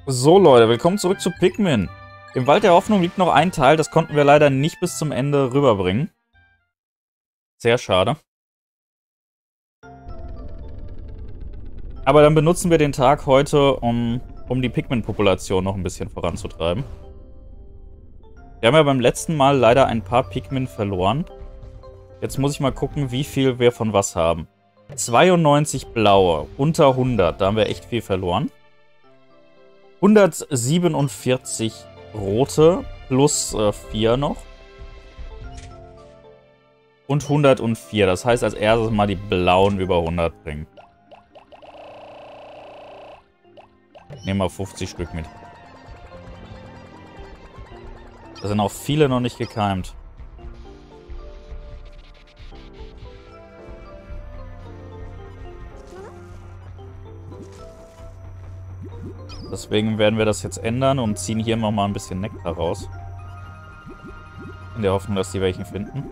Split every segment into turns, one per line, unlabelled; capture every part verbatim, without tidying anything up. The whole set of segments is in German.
So Leute, willkommen zurück zu Pikmin. Im Wald der Hoffnung liegt noch ein Teil, das konnten wir leider nicht bis zum Ende rüberbringen. Sehr schade. Aber dann benutzen wir den Tag heute, um, um die Pikmin-Population noch ein bisschen voranzutreiben. Wir haben ja beim letzten Mal leider ein paar Pikmin verloren. Jetzt muss ich mal gucken, wie viel wir von was haben. zweiundneunzig blaue, unter hundert, da haben wir echt viel verloren. hundertsiebenundvierzig rote, plus äh, vier noch. Und hundertvier, das heißt als erstes mal die blauen über hundert bringen. Nehmen wir fünfzig Stück mit. Da sind auch viele noch nicht gekeimt. Deswegen werden wir das jetzt ändern und ziehen hier nochmal ein bisschen Nektar raus. In der Hoffnung, dass die welchen finden.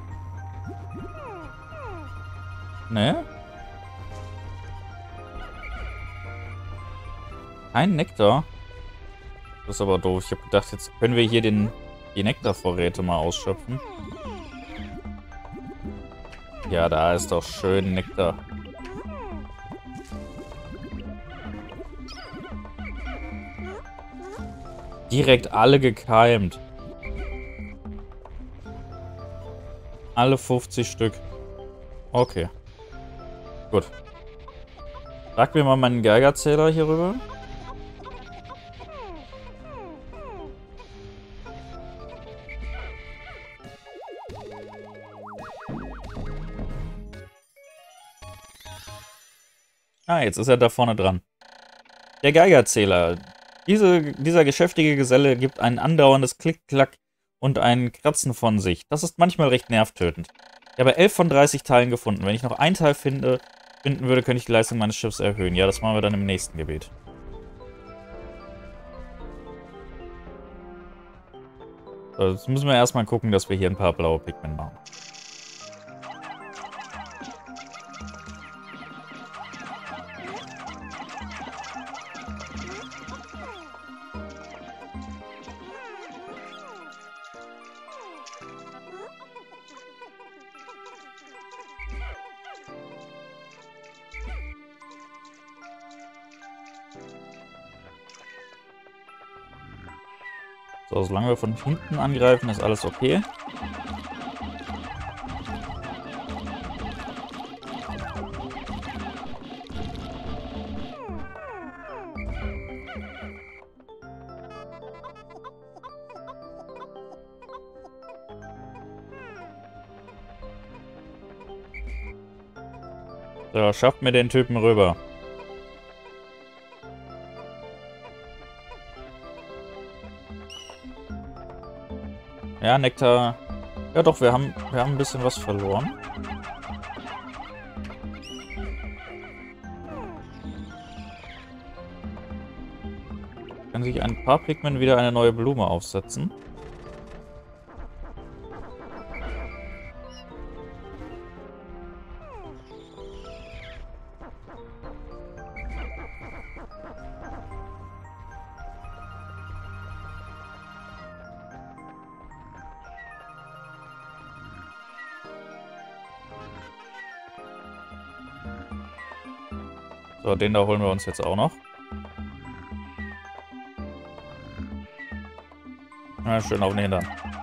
Ne? Kein Nektar? Das ist aber doof. Ich habe gedacht, jetzt können wir hier den, die Nektarvorräte mal ausschöpfen. Ja, da ist doch schön Nektar. Direkt alle gekeimt. Alle fünfzig Stück. Okay. Gut. Frag mir mal meinen Geigerzähler hier rüber. Ah, jetzt ist er da vorne dran. Der Geigerzähler. Diese, dieser geschäftige Geselle gibt ein andauerndes Klick-Klack und ein Kratzen von sich. Das ist manchmal recht nervtötend. Ich habe elf von dreißig Teilen gefunden. Wenn ich noch ein Teil finde, finden würde, könnte ich die Leistung meines Schiffs erhöhen. Ja, das machen wir dann im nächsten Gebet. So, jetzt müssen wir erstmal gucken, dass wir hier ein paar blaue Pikmin machen. So, solange wir von hinten angreifen, ist alles okay. So, schafft mir den Typen rüber. Ja, Nektar. Ja doch, wir haben, wir haben ein bisschen was verloren. Kann sich ein paar Pikmin wieder eine neue Blume aufsetzen. So, den da holen wir uns jetzt auch noch. Ja, schön auf den Hintern.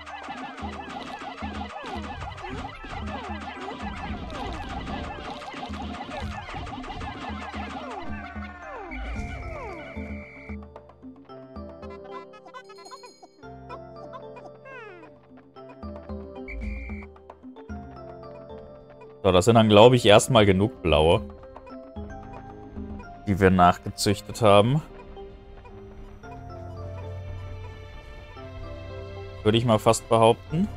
So, das sind dann, glaube ich, erstmal genug blaue, die wir nachgezüchtet haben. Würde ich mal fast behaupten.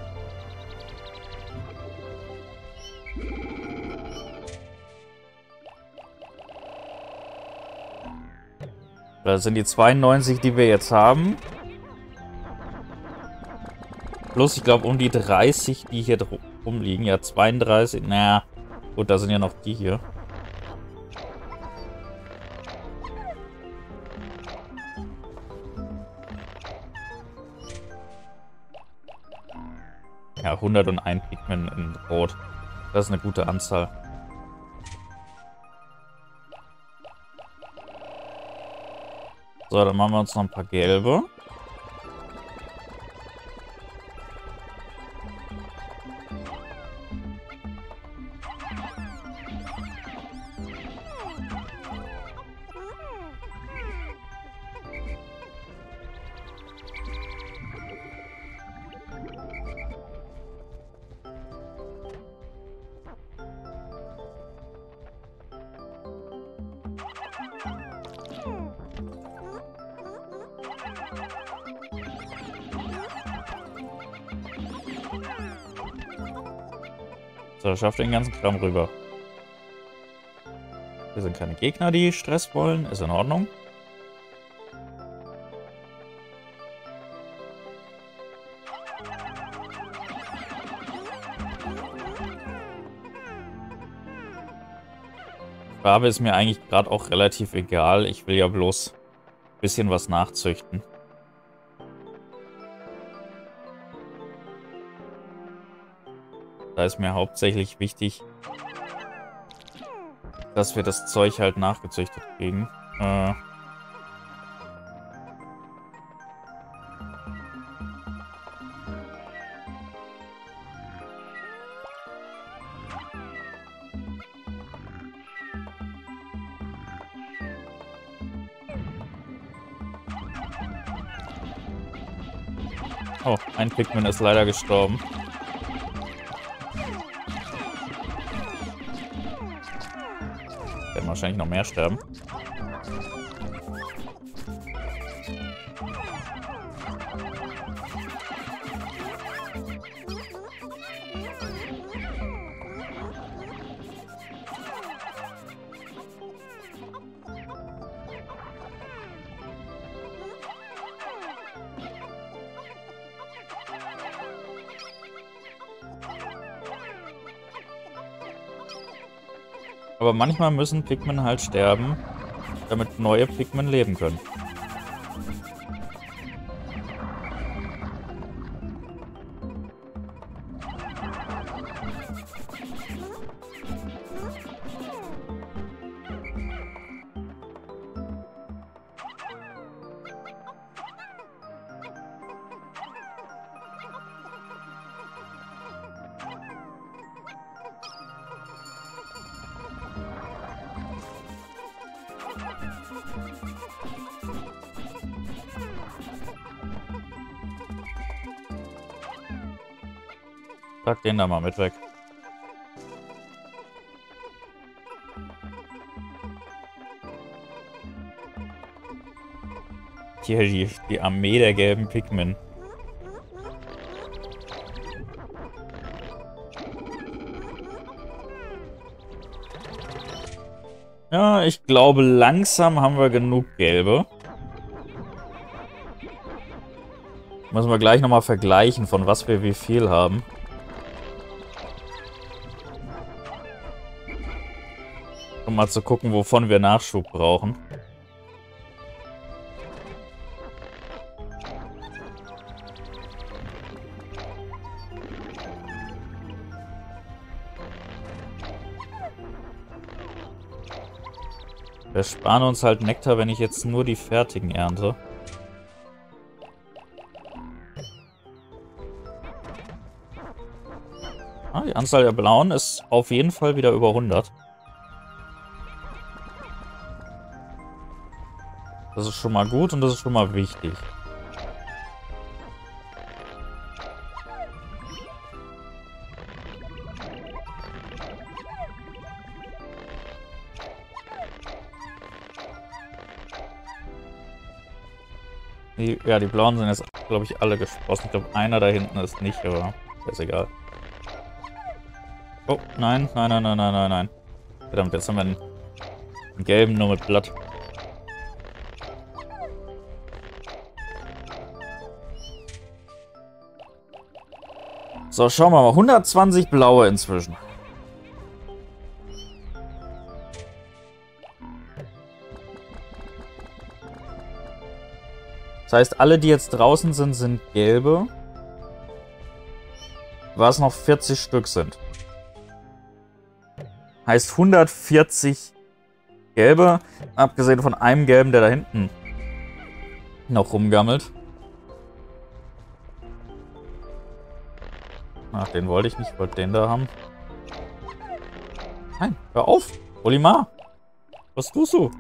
Das sind die zweiundneunzig, die wir jetzt haben. Plus, ich glaube, um die dreißig, die hier rumliegen. Ja, zweiunddreißig. Naja, gut, da sind ja noch die hier. Ja, hunderteins Pikmin in Rot. Das ist eine gute Anzahl. So, dann machen wir uns noch ein paar gelbe. So, schafft den ganzen Kram rüber. Hier sind keine Gegner, die Stress wollen. Ist in Ordnung. Farbe ist mir eigentlich gerade auch relativ egal. Ich will ja bloß ein bisschen was nachzüchten. Da ist mir hauptsächlich wichtig, dass wir das Zeug halt nachgezüchtet kriegen. Äh oh, ein Pikmin ist leider gestorben. Werden wahrscheinlich noch mehr sterben. Aber manchmal müssen Pikmin halt sterben, damit neue Pikmin leben können. Pack den da mal mit weg. Hier die, die Armee der gelben Pikmin. Ja, ich glaube, langsam haben wir genug gelbe. Müssen wir gleich nochmal vergleichen, von was wir wie viel haben. Um mal zu gucken, wovon wir Nachschub brauchen. Wir sparen uns halt Nektar, wenn ich jetzt nur die fertigen ernte. Ah, die Anzahl der blauen ist auf jeden Fall wieder über hundert. Das ist schon mal gut und das ist schon mal wichtig. Die, ja, die blauen sind jetzt, glaube ich, alle gesprossen. Ich glaube, einer da hinten ist nicht, aber ist egal. Oh, nein, nein, nein, nein, nein, nein, nein. Verdammt, jetzt haben wir einen, einen gelben nur mit Blatt. So, schauen wir mal. hundertzwanzig blaue inzwischen. Das heißt, alle, die jetzt draußen sind, sind gelbe. was noch vierzig Stück sind. Heißt hundertvierzig gelbe, abgesehen von einem gelben, der da hinten noch rumgammelt. Ach, den wollte ich nicht, ich wollte den da haben. Nein, hör auf! Olimar! Was tust du?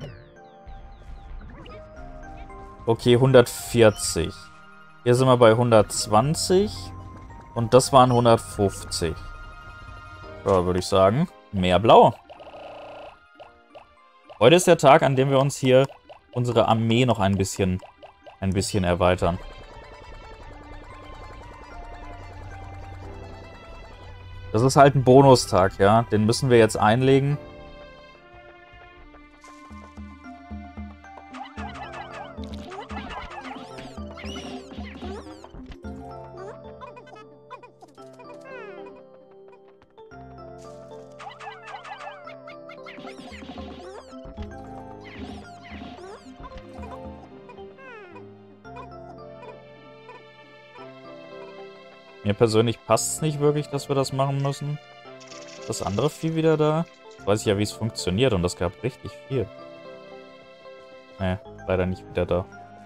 Okay, hundertvierzig. Hier sind wir bei hundertzwanzig. Und das waren hundertfünfzig. Ja, würde ich sagen, mehr blau. Heute ist der Tag, an dem wir uns hier unsere Armee noch ein bisschen, ein bisschen erweitern. Das ist halt ein Bonustag, ja. Den müssen wir jetzt einlegen. Mir persönlich passt es nicht wirklich, dass wir das machen müssen. Das andere Vieh wieder da. Jetzt weiß ich ja, wie es funktioniert und das gab richtig viel. Ne, leider nicht wieder da.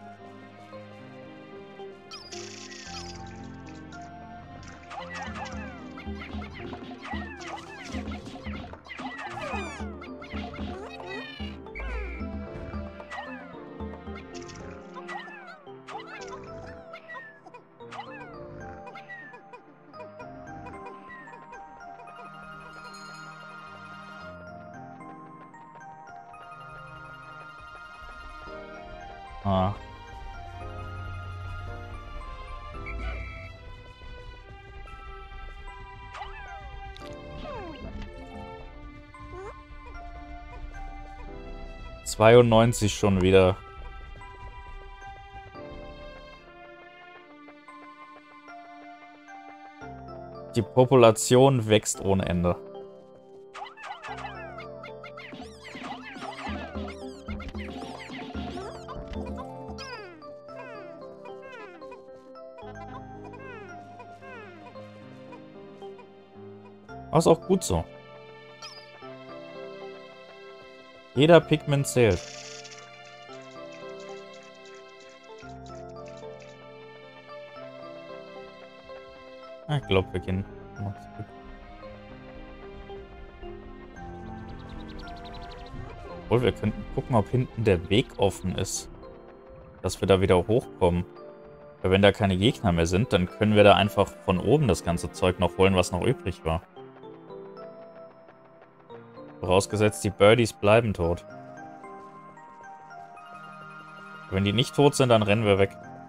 Ah. zweiundneunzig schon wieder. Die Population wächst ohne Ende. Aber ist auch gut so. Jeder Pigment zählt. Ah, ich glaube, wir gehen noch zurück. Obwohl, wir könnten gucken, ob hinten der Weg offen ist. Dass wir da wieder hochkommen. Weil wenn da keine Gegner mehr sind, dann können wir da einfach von oben das ganze Zeug noch holen, was noch übrig war. Vorausgesetzt, die Birdies bleiben tot. Wenn die nicht tot sind, dann rennen wir weg.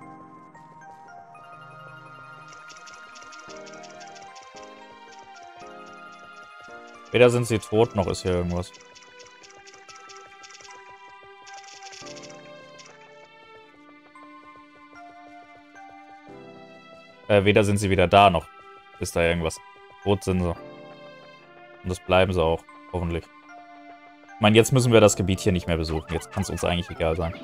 Weder sind sie tot, noch ist hier irgendwas. Äh, weder sind sie wieder da, noch ist da irgendwas. Tot sind sie. Und das bleiben sie auch. Hoffentlich. Ich meine, jetzt müssen wir das Gebiet hier nicht mehr besuchen. Jetzt kann es uns eigentlich egal sein.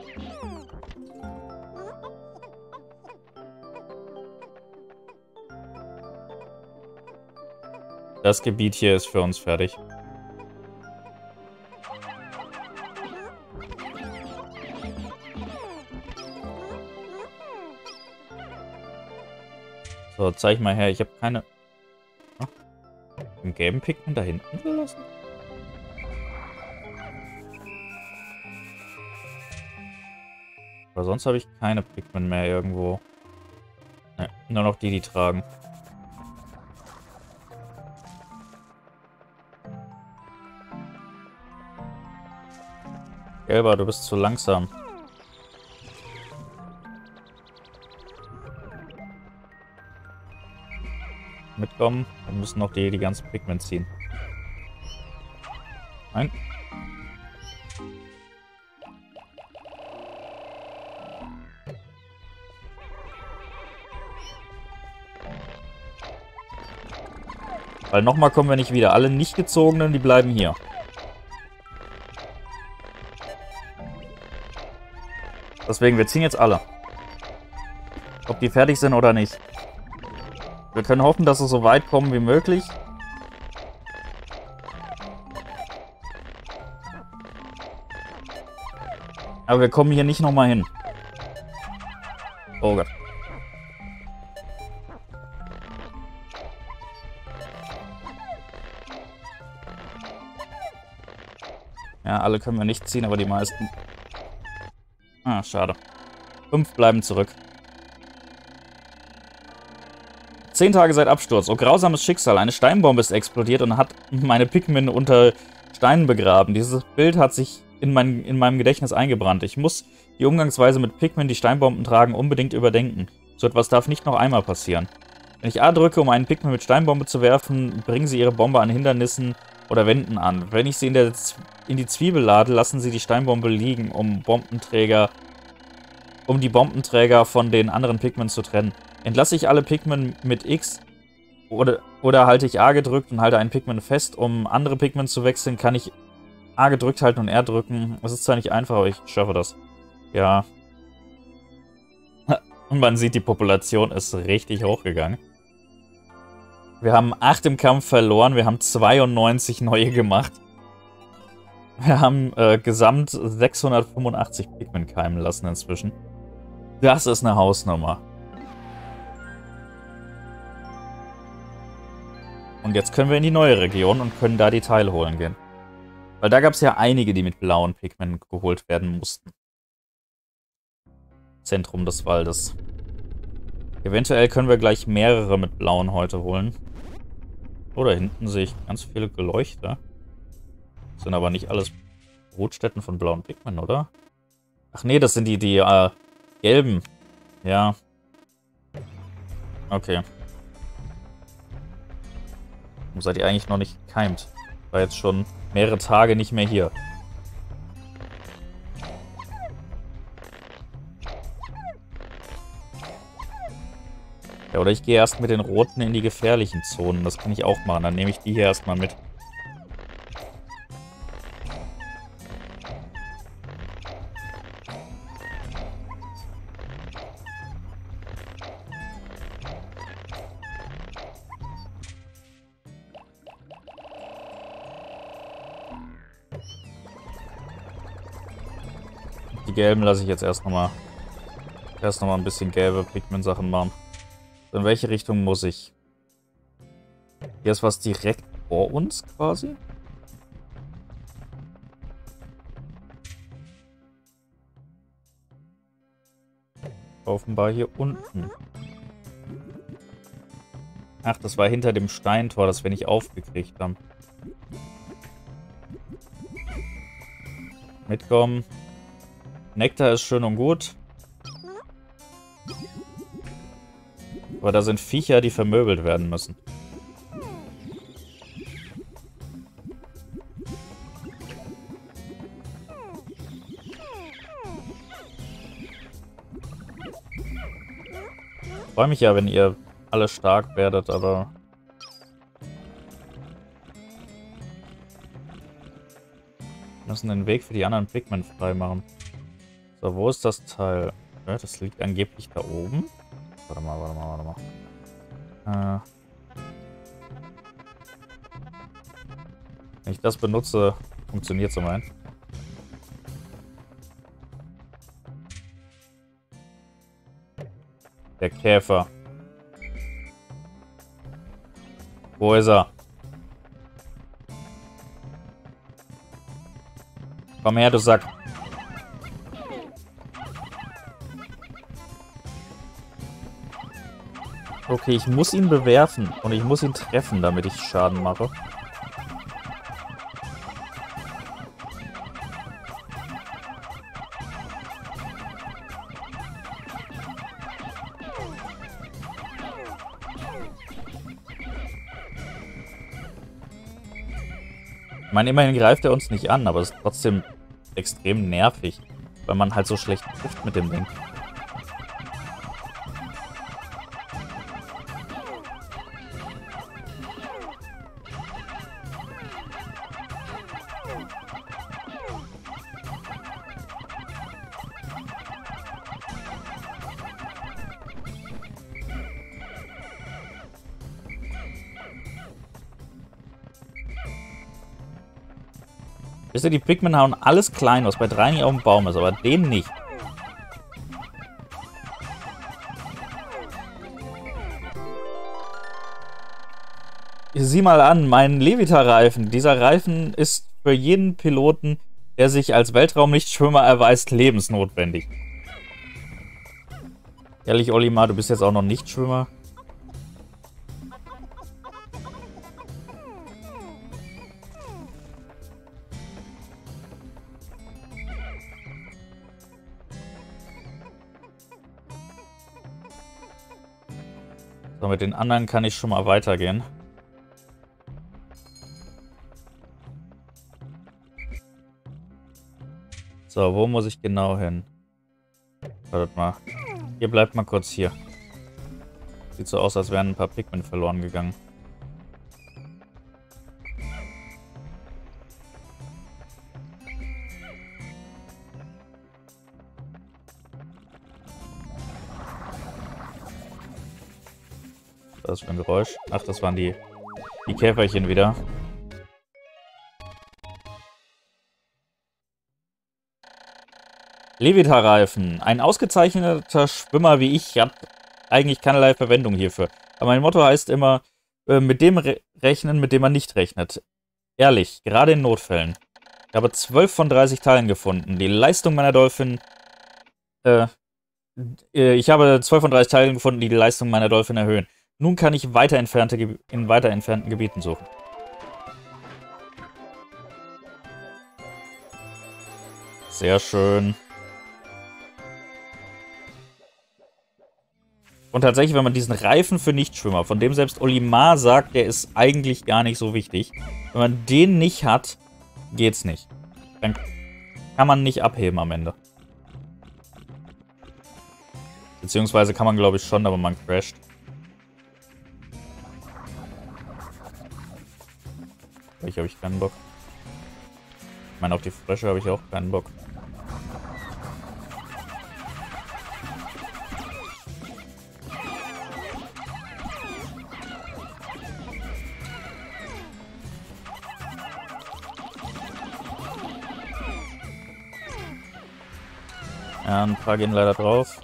Das Gebiet hier ist für uns fertig. So, zeig mal her. Ich habe keine... Den gelben Pigment da hinten gelassen? Aber sonst habe ich keine Pigment mehr irgendwo. Ne, nur noch die, die tragen. Gelber, du bist zu langsam. Mitkommen, dann müssen noch die, die ganzen Pigment ziehen. Nein. Weil nochmal kommen wir nicht wieder. Alle nicht gezogenen, die bleiben hier. Deswegen, wir ziehen jetzt alle. Ob die fertig sind oder nicht. Wir können hoffen, dass wir so weit kommen wie möglich. Aber wir kommen hier nicht nochmal hin. Oh Gott. Ja, alle können wir nicht ziehen, aber die meisten. Ah, schade. Fünf bleiben zurück. Zehn Tage seit Absturz. Oh, grausames Schicksal. Eine Steinbombe ist explodiert und hat meine Pikmin unter Steinen begraben. Dieses Bild hat sich in, mein, in meinem Gedächtnis eingebrannt. Ich muss die Umgangsweise mit Pikmin, die Steinbomben tragen, unbedingt überdenken. So etwas darf nicht noch einmal passieren. Wenn ich A drücke, um einen Pikmin mit Steinbombe zu werfen, bringen sie ihre Bombe an Hindernissen oder Wänden an. Wenn ich sie in, der Z in die Zwiebel lade, lassen sie die Steinbombe liegen, um Bombenträger, um die Bombenträger von den anderen Pikmin zu trennen. Entlasse ich alle Pikmin mit X oder, oder halte ich A gedrückt und halte einen Pikmin fest, um andere Pikmin zu wechseln, kann ich A gedrückt halten und R drücken. Das ist zwar nicht einfach, aber ich schaffe das. Ja. Und man sieht, die Population ist richtig hochgegangen. Wir haben acht im Kampf verloren, wir haben zweiundneunzig neue gemacht. Wir haben äh, gesamt sechshundertfünfundachtzig Pikmin keimen lassen inzwischen. Das ist eine Hausnummer. Und jetzt können wir in die neue Region und können da die Teile holen gehen. Weil da gab es ja einige, die mit blauen Pikmin geholt werden mussten. Zentrum des Waldes. Eventuell können wir gleich mehrere mit blauen heute holen. Oder hinten sehe ich ganz viele Geleuchter. Das sind aber nicht alles Brutstätten von blauen Pikmin, oder? Ach nee, das sind die, die äh, gelben. Ja. Okay. Warum seid ihr eigentlich noch nicht gekeimt? War jetzt schon mehrere Tage nicht mehr hier. Ja, oder ich gehe erst mit den roten in die gefährlichen Zonen. Das kann ich auch machen. Dann nehme ich die hier erstmal mit. Die gelben lasse ich jetzt erst nochmal erst nochmal ein bisschen gelbe Pikmin-Sachen machen. In welche Richtung muss ich? Hier ist was direkt vor uns quasi. Offenbar hier unten. Ach, das war hinter dem Steintor, das wir nicht aufgekriegt haben. Mitkommen. Nektar ist schön und gut. Aber da sind Viecher, die vermöbelt werden müssen. Ich freue mich ja, wenn ihr alle stark werdet, aber... Wir müssen den Weg für die anderen Pikmin freimachen. So, wo ist das Teil? Ja, das liegt angeblich da oben. Warte mal, warte mal, warte mal. Äh, wenn ich das benutze, funktioniert so mein. Der Käfer. Wo ist er? Komm her, du Sack. Okay, ich muss ihn bewerfen und ich muss ihn treffen, damit ich Schaden mache. Ich meine, immerhin greift er uns nicht an, aber es ist trotzdem extrem nervig, weil man halt so schlecht trifft mit dem Ding. Wisst ihr, die Pikmin hauen alles klein, was bei drei nicht auf dem Baum ist, aber den nicht. Sieh mal an, mein Levita-Reifen. Dieser Reifen ist für jeden Piloten, der sich als Weltraumlichtschwimmer erweist, lebensnotwendig. Ehrlich, Olimar, du bist jetzt auch noch Nichtschwimmer? So, mit den anderen kann ich schon mal weitergehen. So, wo muss ich genau hin? Wartet mal. Ihr bleibt mal kurz hier. Sieht so aus, als wären ein paar Pikmin verloren gegangen. Was ist das für ein Geräusch? Ach, das waren die, die Käferchen wieder. Levita-Reifen. Ein ausgezeichneter Schwimmer wie ich hat eigentlich keinerlei Verwendung hierfür. Aber mein Motto heißt immer, äh, mit dem re rechnen, mit dem man nicht rechnet. Ehrlich, gerade in Notfällen. Ich habe zwölf von dreißig Teilen gefunden. Die Leistung meiner Dolphin... Äh, äh, ich habe zwölf von dreißig Teilen gefunden, die die Leistung meiner Dolphin erhöhen. Nun kann ich weiter entfernte Ge in weiter entfernten Gebieten suchen. Sehr schön. Und tatsächlich, wenn man diesen Reifen für Nichtschwimmer, von dem selbst Olimar sagt, der ist eigentlich gar nicht so wichtig. Wenn man den nicht hat, geht's nicht. Dann kann man nicht abheben am Ende. Beziehungsweise kann man, glaube ich, schon, aber man crasht. Ich habe ich keinen Bock. Ich meine, auf die Frösche habe ich auch keinen Bock. Ja, ein paar gehen leider drauf.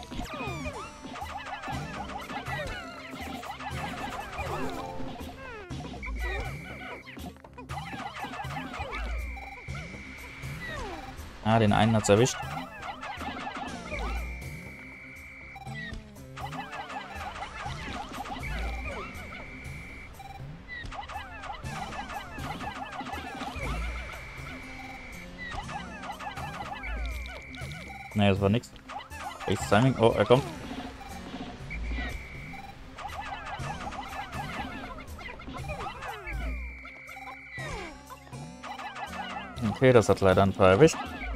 Ah, den einen hat's erwischt. Nee, das war nix. Echtes Timing. Oh, er kommt. Okay, das hat leider ein paar erwischt.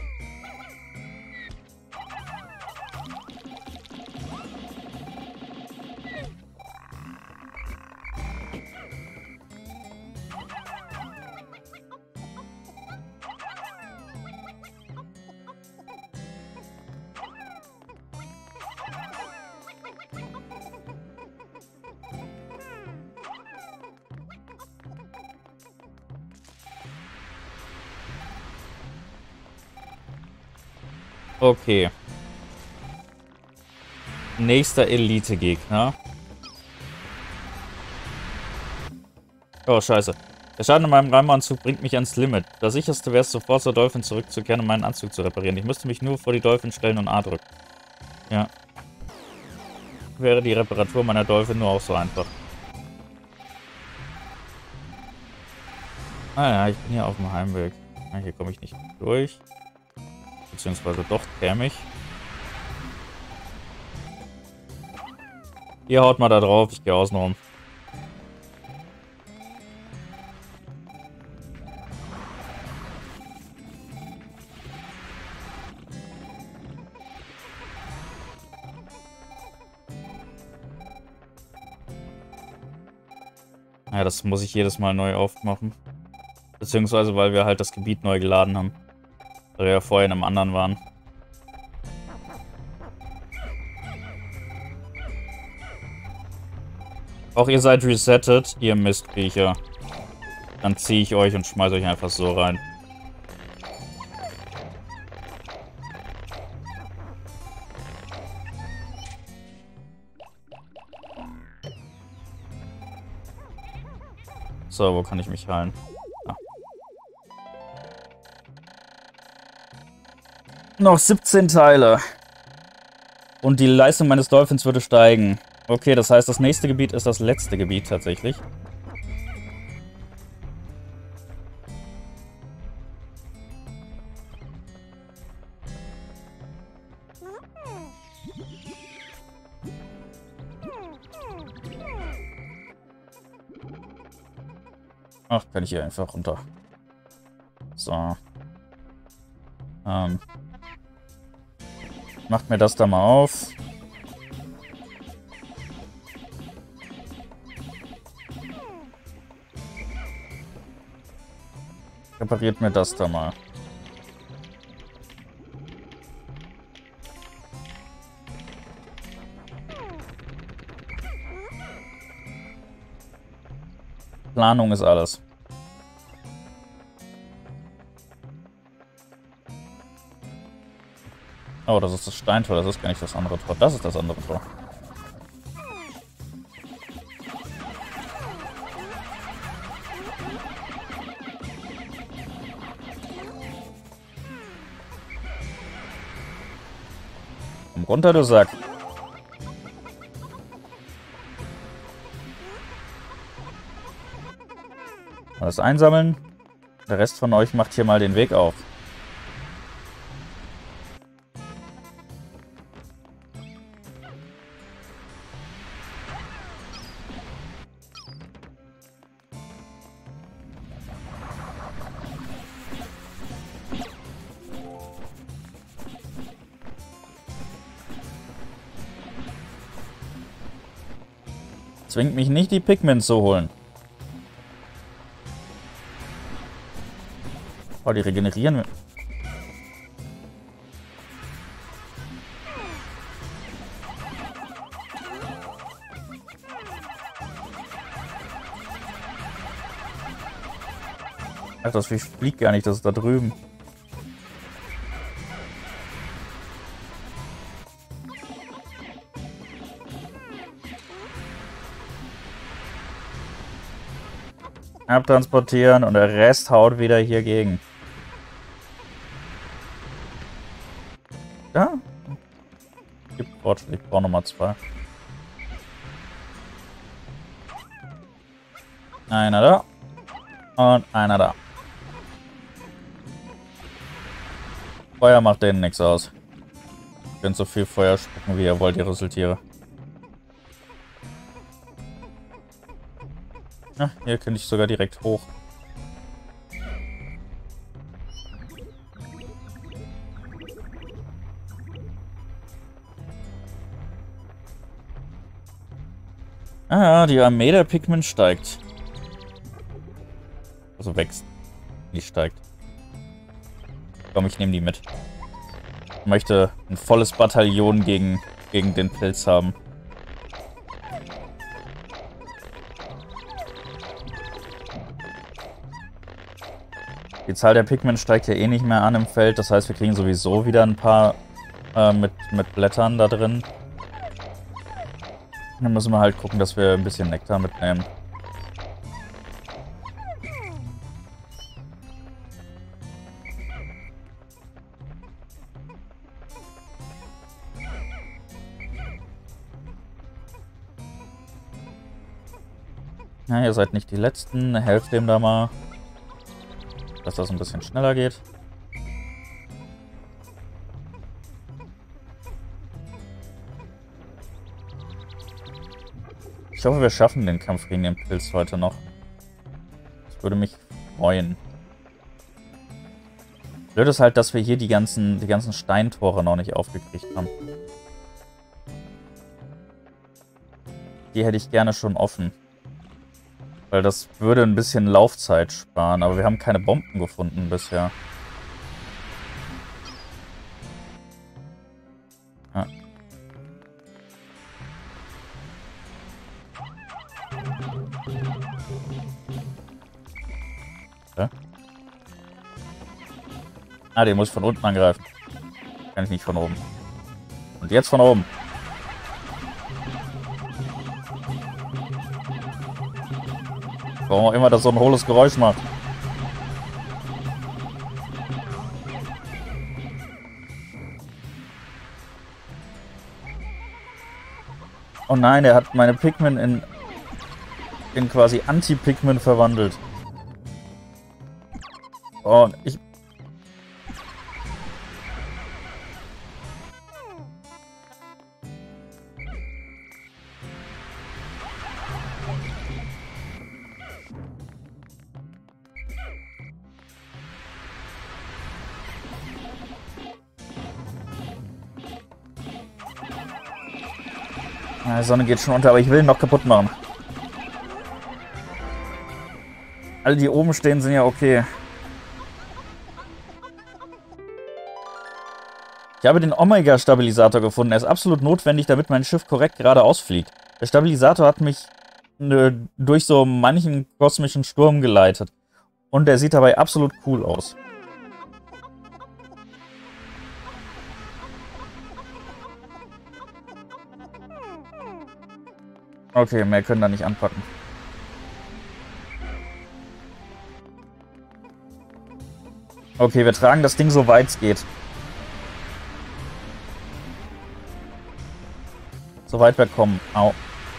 Okay. Nächster Elite-Gegner. Oh, scheiße. Der Schaden in meinem Reimanzug bringt mich ans Limit. Das sicherste wäre es, sofort zur Dolphin zurückzukehren und meinen Anzug zu reparieren. Ich müsste mich nur vor die Dolphin stellen und A drücken. Ja. Wäre die Reparatur meiner Dolphin nur auch so einfach. Ah ja, ich bin hier auf dem Heimweg. Ah, hier komme ich nicht durch. Beziehungsweise doch, käme ich. Ihr haut mal da drauf, ich gehe außen rum. Ja, das muss ich jedes Mal neu aufmachen. Beziehungsweise, weil wir halt das Gebiet neu geladen haben. Weil wir ja vorher in einem anderen waren. Auch ihr seid resettet, ihr Mistviecher. Dann ziehe ich euch und schmeiße euch einfach so rein. So, wo kann ich mich heilen? Ah. Noch siebzehn Teile. Und die Leistung meines Dolphins würde steigen. Okay, das heißt, das nächste Gebiet ist das letzte Gebiet tatsächlich. Ach, kann ich hier einfach runter. So. Ähm. Macht mir das da mal auf. Repariert mir das da mal. Planung ist alles. Oh, das ist das Steintor, das ist gar nicht das andere Tor. Das ist das andere Tor. Komm runter, du Sack. Alles einsammeln. Der Rest von euch macht hier mal den Weg auf. Zwingt mich nicht, die Pigments zu holen. Oh, die regenerieren. Ach, das Viech fliegt gar nicht, das ist da drüben. Abtransportieren und der Rest haut wieder hier gegen. Ja. Gibt Fortschritt, ich brauche Nummer zwei. Einer da. Und einer da. Feuer macht denen nichts aus. Ihr könnt so viel Feuer spucken, wie ihr wollt, ihr Rüsseltiere. Ja, hier könnte ich sogar direkt hoch. Ah ja, die Armee der Pikmin steigt. Also wächst. Die steigt. Komm, ich nehme die mit. Ich möchte ein volles Bataillon gegen, gegen den Pilz haben. Die Zahl der Pikmin steigt ja eh nicht mehr an im Feld. Das heißt, wir kriegen sowieso wieder ein paar äh, mit, mit Blättern da drin. Dann müssen wir halt gucken, dass wir ein bisschen Nektar mitnehmen. Ja, ihr seid nicht die Letzten. Helft dem da mal, dass das ein bisschen schneller geht. Ich hoffe, wir schaffen den Kampf gegen den Pilz heute noch. Das würde mich freuen. Blöd ist halt, dass wir hier die ganzen, die ganzen Steintore noch nicht aufgekriegt haben. Die hätte ich gerne schon offen. Weil das würde ein bisschen Laufzeit sparen, aber wir haben keine Bomben gefunden bisher. Ja. Ja. Ah, den muss ich von unten angreifen. Kann ich nicht von oben. Und jetzt von oben. Warum auch immer das so ein hohles Geräusch macht. Oh nein, er hat meine Pikmin in, in quasi Anti-Pikmin verwandelt. Oh, ich... Ja, die Sonne geht schon unter, aber ich will ihn noch kaputt machen. Alle, die oben stehen, sind ja okay. Ich habe den Omega-Stabilisator gefunden. Er ist absolut notwendig, damit mein Schiff korrekt geradeaus fliegt. Der Stabilisator hat mich ne, durch so manchen kosmischen Sturm geleitet. Und er sieht dabei absolut cool aus. Okay, mehr können da nicht anpacken. Okay, wir tragen das Ding so weit es geht. So weit wir kommen. Au.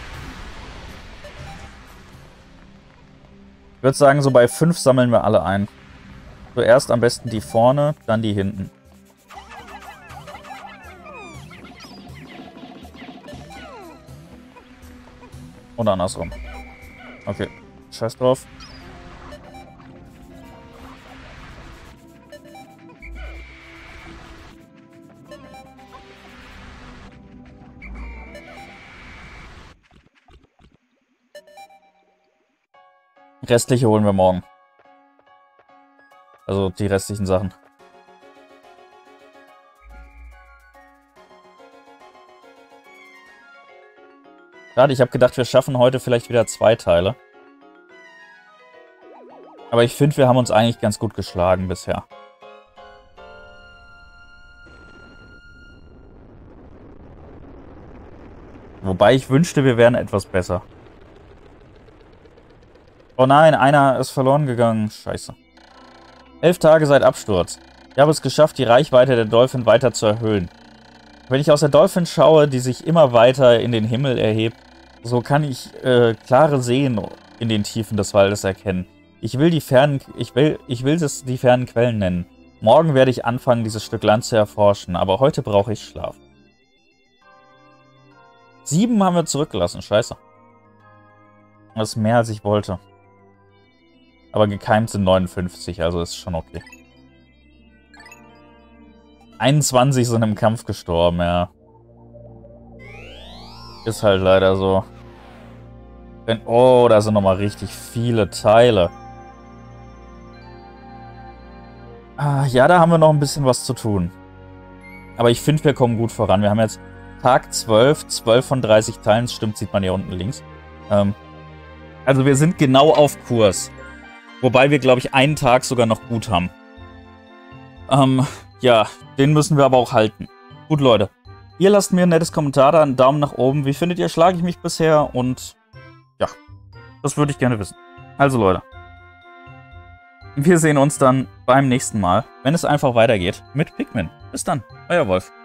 Ich würde sagen, so bei fünf sammeln wir alle ein. Zuerst am besten die vorne, dann die hinten. Und andersrum. Okay, scheiß drauf. Restliche holen wir morgen. Also die restlichen Sachen. Schade, ich habe gedacht, wir schaffen heute vielleicht wieder zwei Teile. Aber ich finde, wir haben uns eigentlich ganz gut geschlagen bisher. Wobei ich wünschte, wir wären etwas besser. Oh nein, einer ist verloren gegangen. Scheiße. Elf Tage seit Absturz. Ich habe es geschafft, die Reichweite der Dolphin weiter zu erhöhen. Wenn ich aus der Dolphin schaue, die sich immer weiter in den Himmel erhebt, so kann ich äh, klare Seen in den Tiefen des Waldes erkennen. Ich will die fernen, ich will, ich will es die fernen Quellen nennen. Morgen werde ich anfangen, dieses Stück Land zu erforschen, aber heute brauche ich Schlaf. Sieben haben wir zurückgelassen, scheiße. Das ist mehr, als ich wollte. Aber gekeimt sind neunundfünfzig, also ist schon okay. einundzwanzig sind im Kampf gestorben, ja. Ist halt leider so. Oh, da sind nochmal richtig viele Teile. Ah, ja, da haben wir noch ein bisschen was zu tun. Aber ich finde, wir kommen gut voran. Wir haben jetzt Tag zwölf, zwölf von dreißig Teilen. Stimmt, sieht man hier unten links. Ähm, also wir sind genau auf Kurs. Wobei wir, glaube ich, einen Tag sogar noch gut haben. Ähm, ja, den müssen wir aber auch halten. Gut, Leute. Ihr lasst mir ein nettes Kommentar da, einen Daumen nach oben. Wie findet ihr, schlage ich mich bisher? Und ja, das würde ich gerne wissen. Also, Leute. Wir sehen uns dann beim nächsten Mal, wenn es einfach weitergeht mit Pikmin. Bis dann, euer Wolf.